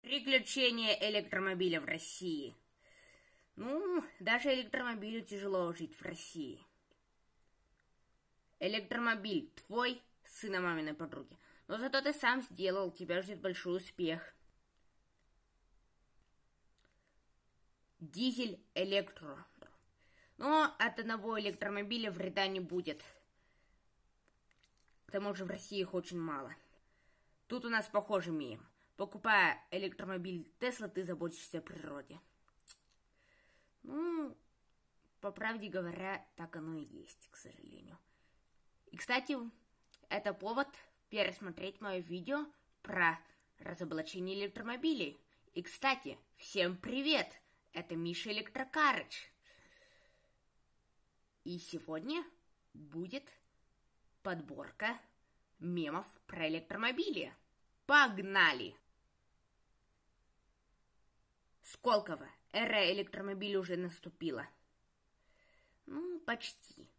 Приключения электромобиля в России. Ну, даже электромобилю тяжело жить в России. Электромобиль твой, сына маминой подруги. Но зато ты сам сделал, тебя ждет большой успех. Дизель электро. Но от одного электромобиля вреда не будет. К тому же в России их очень мало. Тут у нас похожий мем. Покупая электромобиль Тесла, ты заботишься о природе. Ну, по правде говоря, так оно и есть, к сожалению. И, кстати, это повод пересмотреть мое видео про разоблачение электромобилей. И, кстати, всем привет! Это Миша Электрокарыч. И сегодня будет подборка мемов про электромобили. Погнали! Сколково. Эра электромобиля уже наступила. Ну, почти.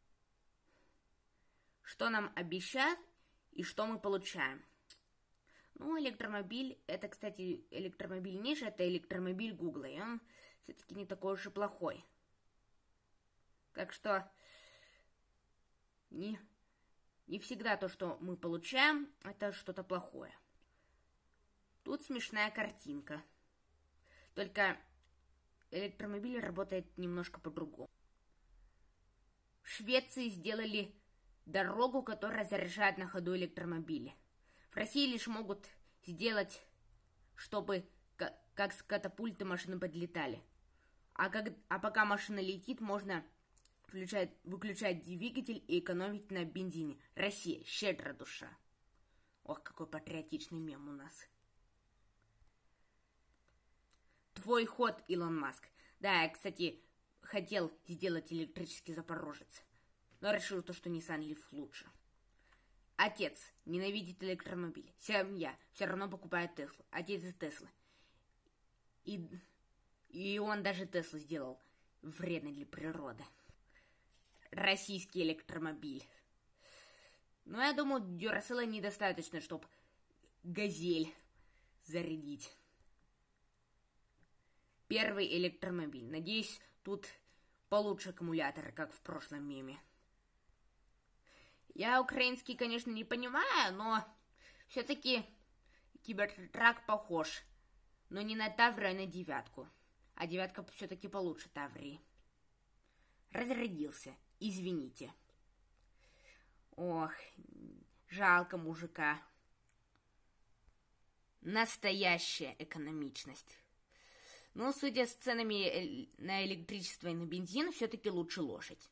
Что нам обещают и что мы получаем? Ну, электромобиль, это, кстати, электромобиль Миши, это электромобиль Гугла, и он все-таки не такой уж и плохой. Так что не всегда то, что мы получаем, это что-то плохое. Тут смешная картинка. Только электромобиль работает немножко по-другому. В Швеции сделали дорогу, которая заряжает на ходу электромобили. В России лишь могут сделать, чтобы как с катапульты машины подлетали. А пока машина летит, можно выключать двигатель и экономить на бензине. Россия, щедрая душа. Ох, какой патриотичный мем у нас. Твой ход, Илон Маск. Да, я, кстати, хотел сделать электрический Запорожец, но решил, что Nissan Leaf лучше. Отец ненавидит электромобили. Семья все равно покупает Теслу. Отец из Теслы. И он даже Теслу сделал вредной для природы. Российский электромобиль. Но я думаю, Дюрасела недостаточно, чтобы Газель зарядить. Первый электромобиль. Надеюсь, тут получше аккумуляторы, как в прошлом меме. Я украинский, конечно, не понимаю, но все-таки Кибертрак похож. Но не на Таврию, а на девятку. А девятка все-таки получше Таврии. Разрядился. Извините. Ох, жалко мужика. Настоящая экономичность. Но, судя с ценами на электричество и на бензин, все-таки лучше лошадь.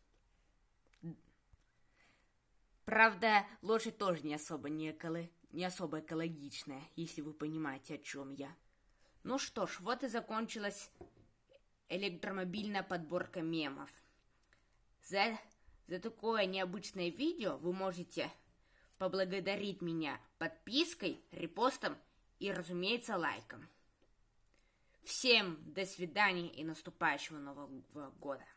Правда, лошадь тоже не особо экологичная, если вы понимаете, о чем я. Ну что ж, вот и закончилась электромобильная подборка мемов. За такое необычное видео вы можете поблагодарить меня подпиской, репостом и, разумеется, лайком. Всем до свидания и наступающего Нового года!